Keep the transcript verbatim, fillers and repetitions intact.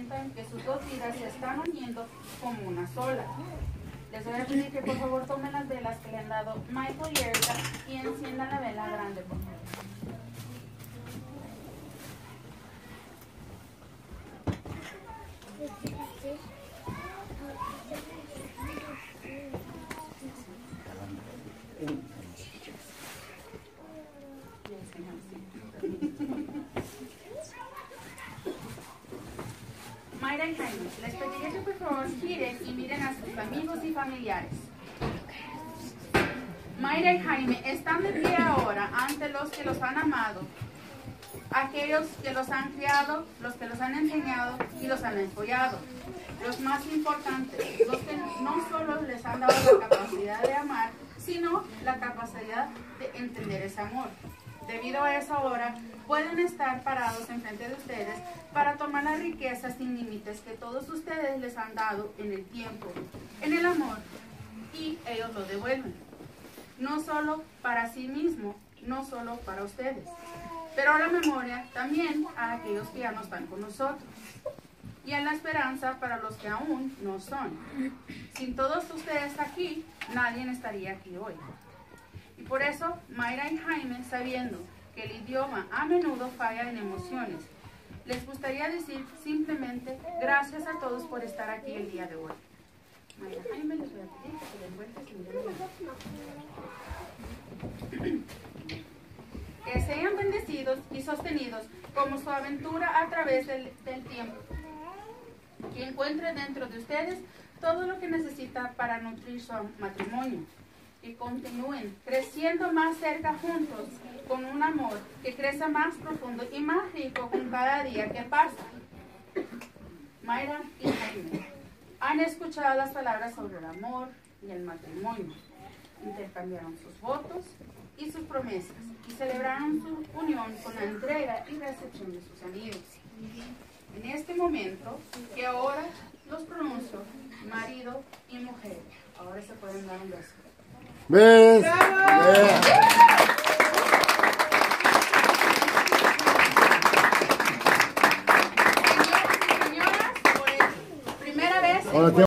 sientan que sus dos vidas se están uniendo como una sola. Les voy a pedir que por favor tomen las velas que le han dado Michael y Erika y enciendan la vela grande, por favor. Mayra y Jaime, les pediría que por favor giren y miren a sus amigos y familiares. Mayra y Jaime están de pie ahora ante los que los han amado, aquellos que los han criado, los que los han enseñado y los han apoyado. Los más importantes, los que no solo les han dado la capacidad de amar, sino la capacidad de entender ese amor. Debido a eso ahora pueden estar parados enfrente de ustedes para tomar la riqueza sin límites que todos ustedes les han dado en el tiempo, en el amor, y ellos lo devuelven. No solo para sí mismo, no solo para ustedes, pero a la memoria también a aquellos que ya no están con nosotros, y a la esperanza para los que aún no son. Sin todos ustedes aquí, nadie estaría aquí hoy. Y por eso, Mayra y Jaime, sabiendo que el idioma a menudo falla en emociones, les gustaría decir simplemente gracias a todos por estar aquí el día de hoy. Mayra, Jaime, les voy a pedir que se den vueltas y miren. Que sean bendecidos y sostenidos como su aventura a través del, del tiempo. Que encuentre dentro de ustedes todo lo que necesita para nutrir su matrimonio. Que continúen creciendo más cerca juntos con un amor que crece más profundo y más rico con cada día que pasa. Mayra y Jaime han escuchado las palabras sobre el amor y el matrimonio. Intercambiaron sus votos y sus promesas y celebraron su unión con la entrega y recepción de sus anillos. En este momento, que ahora los pronuncio marido y mujer, ahora se pueden dar un beso. Beso.